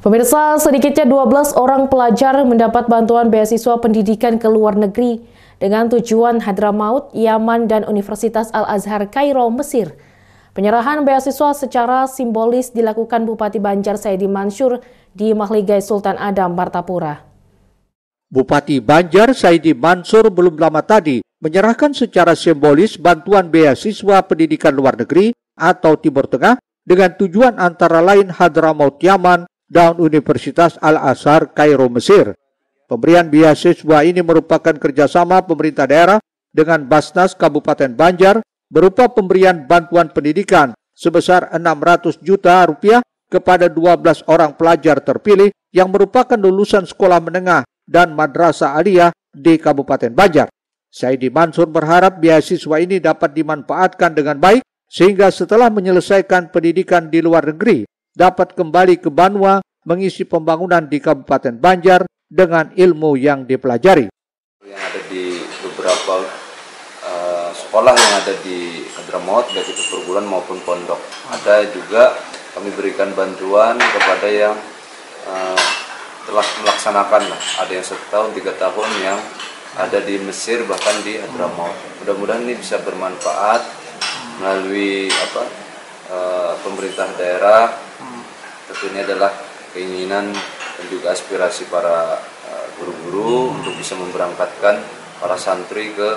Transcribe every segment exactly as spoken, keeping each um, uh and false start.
Pemirsa, sedikitnya dua belas orang pelajar mendapat bantuan beasiswa pendidikan ke luar negeri dengan tujuan Hadramaut, Yaman, dan Universitas Al-Azhar Kairo, Mesir. Penyerahan beasiswa secara simbolis dilakukan Bupati Banjar Saidi Mansur di Mahligai Sultan Adam, Martapura. Bupati Banjar Saidi Mansur belum lama tadi menyerahkan secara simbolis bantuan beasiswa pendidikan luar negeri atau Timur Tengah dengan tujuan antara lain Hadramaut, Yaman, dan Universitas Al-Azhar Kairo, Mesir. Pemberian beasiswa ini merupakan kerjasama pemerintah daerah dengan Basnas Kabupaten Banjar berupa pemberian bantuan pendidikan sebesar enam ratus juta rupiah kepada dua belas orang pelajar terpilih yang merupakan lulusan sekolah menengah dan madrasah aliyah di Kabupaten Banjar. Saidi Mansur berharap beasiswa ini dapat dimanfaatkan dengan baik sehingga setelah menyelesaikan pendidikan di luar negeri dapat kembali ke Banua mengisi pembangunan di Kabupaten Banjar dengan ilmu yang dipelajari. Yang ada di beberapa uh, sekolah yang ada di Hadramaut, baik itu perguruan maupun pondok. Ada juga kami berikan bantuan kepada yang uh, telah melaksanakan, lah. Ada yang satu tahun, tiga tahun yang ada di Mesir bahkan di Hadramaut. Mudah-mudahan ini bisa bermanfaat melalui apa uh, pemerintah daerah. Tentunya adalah keinginan dan juga aspirasi para guru-guru uh, untuk bisa memberangkatkan para santri ke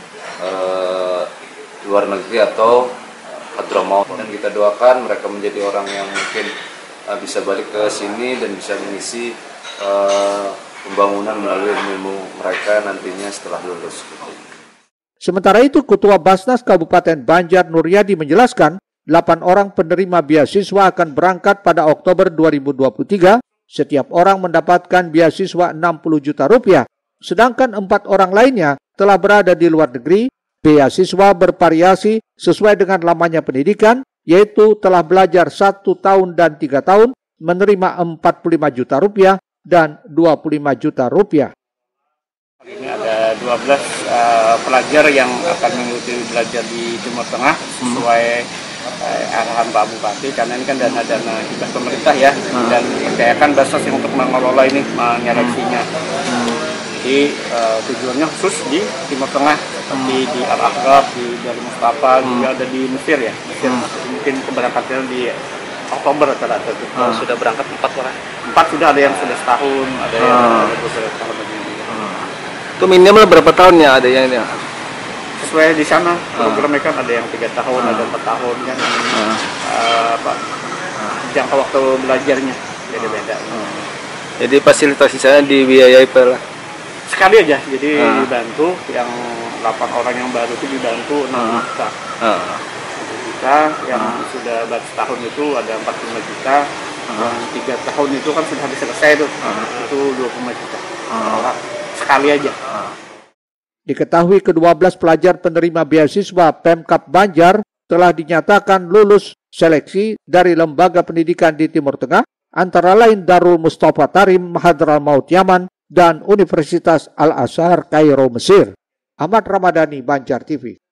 uh, luar negeri atau uh, Hadramaut. Dan kita doakan mereka menjadi orang yang mungkin uh, bisa balik ke sini dan bisa mengisi uh, pembangunan melalui ilmu mereka nantinya setelah lulus. Sementara itu, Ketua Basnas Kabupaten Banjar Nuryadi menjelaskan delapan orang penerima beasiswa akan berangkat pada Oktober dua ribu dua puluh tiga. Setiap orang mendapatkan beasiswa enam puluh juta rupiah. Sedangkan empat orang lainnya telah berada di luar negeri. Beasiswa bervariasi sesuai dengan lamanya pendidikan, yaitu telah belajar satu tahun dan tiga tahun, menerima empat puluh lima juta rupiah dan dua puluh lima juta rupiah. Ini ada dua belas uh, pelajar yang akan mengikuti belajar di Timur Tengah sesuai uh, arahan Pak Bupati, karena ini kan dana-dana hibah pemerintah ya, hmm. dan dipercayakan Basnas untuk mengelola ini, menyeleksinya. Hmm. Jadi uh, tujuannya khusus di Timur Tengah, seperti hmm. di Al-Azhar, di Darul Mustafa, hmm. juga ada di Mesir ya. Mesir hmm. mungkin keberangkatannya di Oktober rata-rata. Hmm. Sudah berangkat empat orang. Empat sudah, ada yang sudah setahun, ada yang hmm. ada beberapa tahun begini. Itu minimal berapa tahun ya ada yang ini? Sesuai di sana programnya kan ada yang tiga tahun, uh. ada empat tahun kan. Uh. Uh, apa uh. jangka waktu belajarnya beda-beda. Uh. Jadi fasilitas di sana dibiayai per sekali aja, jadi uh. dibantu yang delapan orang yang baru itu dibantu enam juta. Uh. enam juta yang uh. sudah baru setahun itu ada empat puluh lima juta. Uh. Yang tiga tahun itu kan sudah habis selesai tuh, uh. itu dua puluh lima juta. Uh. Sekali aja. Diketahui kedua belas pelajar penerima beasiswa Pemkab Banjar telah dinyatakan lulus seleksi dari lembaga pendidikan di Timur Tengah, antara lain Darul Mustafa Tarim, Hadramaut, Yaman, dan Universitas Al-Azhar Kairo, Mesir. Ahmad Ramadhani, Banjar T V.